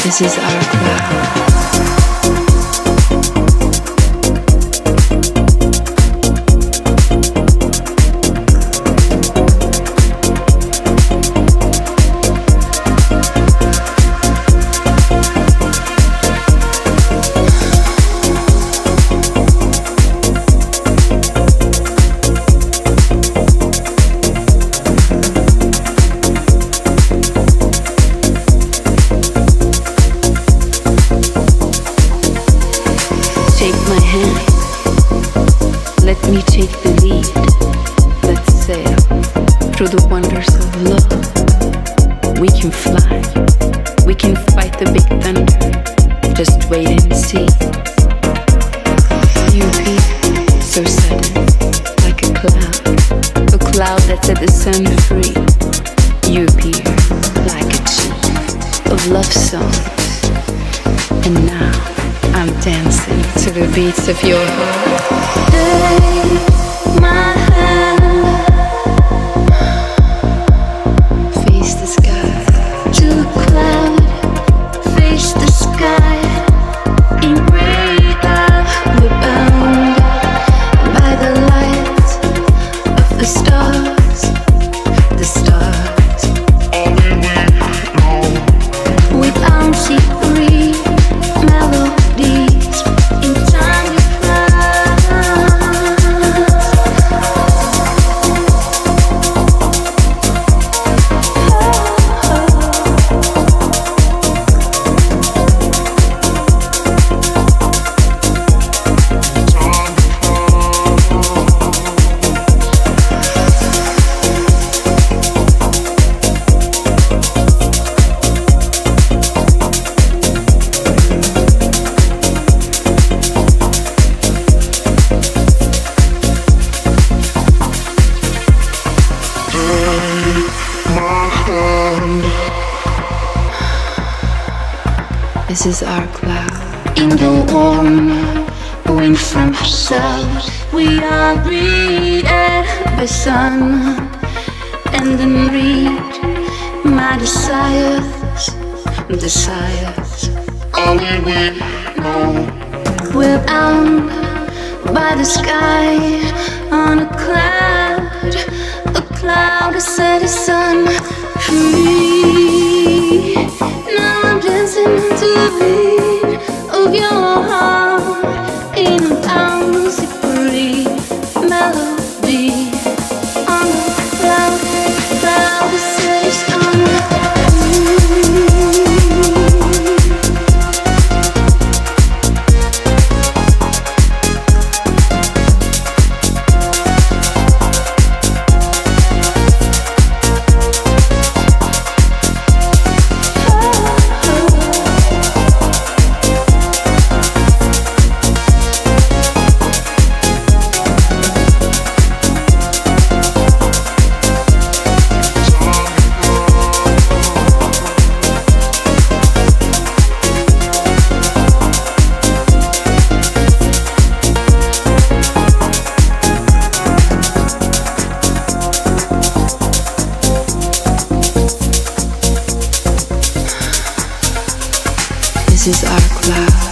This is our cloud. Through the wonders of love, we can fly, we can fight the big thunder, just wait and see. You appear so sudden, like a cloud that set the sun free. You appear like a chief of love songs, and now I'm dancing to the beats of your heart. Take my hand. This is our cloud. In the warm wind from the south, we are breathed by sun, and then read my desires. Only we know. We're out by the sky on a cloud that set the sun free. Now I'm dancing to the beat of your heart in a bouncy melody on a cloud that set the sun free. This is our cloud.